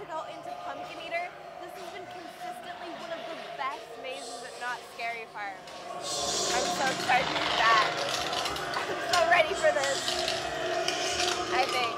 go into Pumpkin Eater, this has been consistently one of the best mazes at Knott Scary Farm. I'm so excited to do that. I'm so ready for this, I think.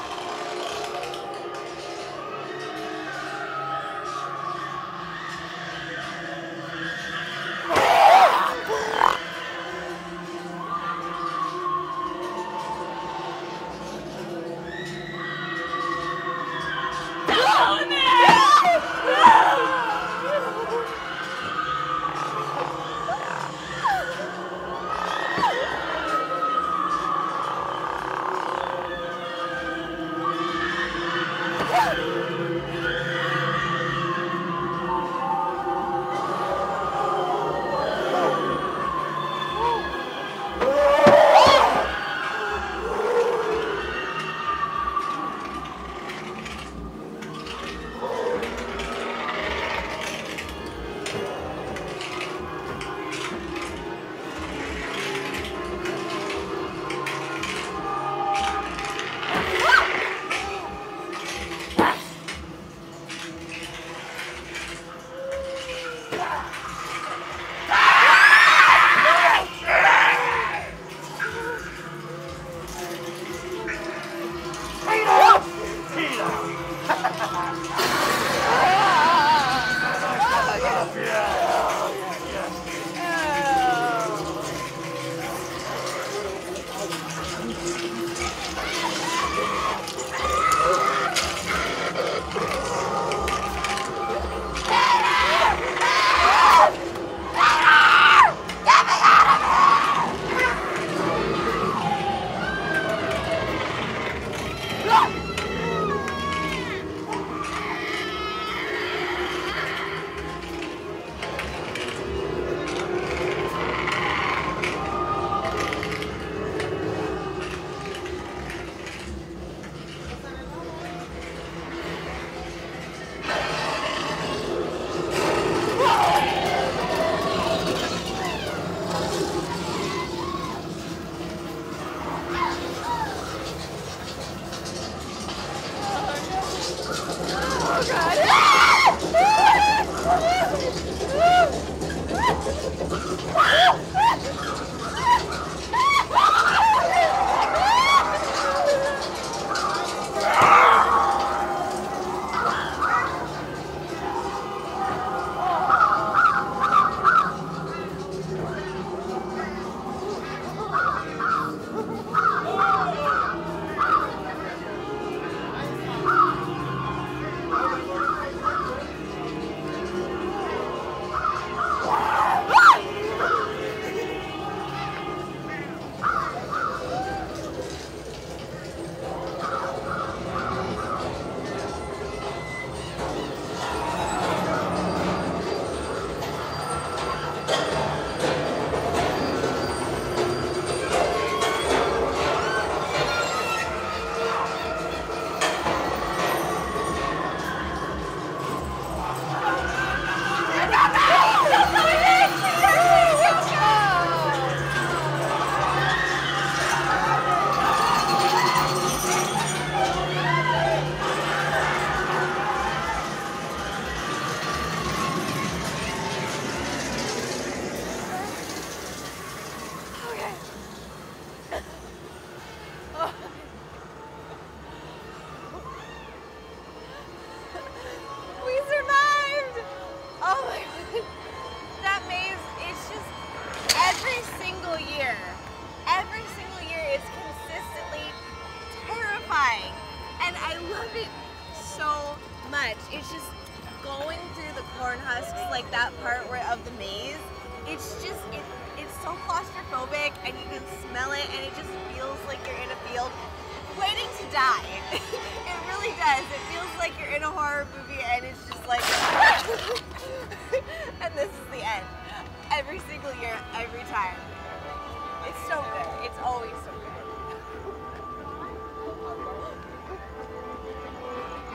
And I love it so much. It's just going through the corn husks, like that part of the maze. It's just, it's so claustrophobic, and you can smell it, and it just feels like you're in a field waiting to die. It really does. It feels like you're in a horror movie, and it's just like, and this is the end. Every single year, every time. It's so good. It's always so good.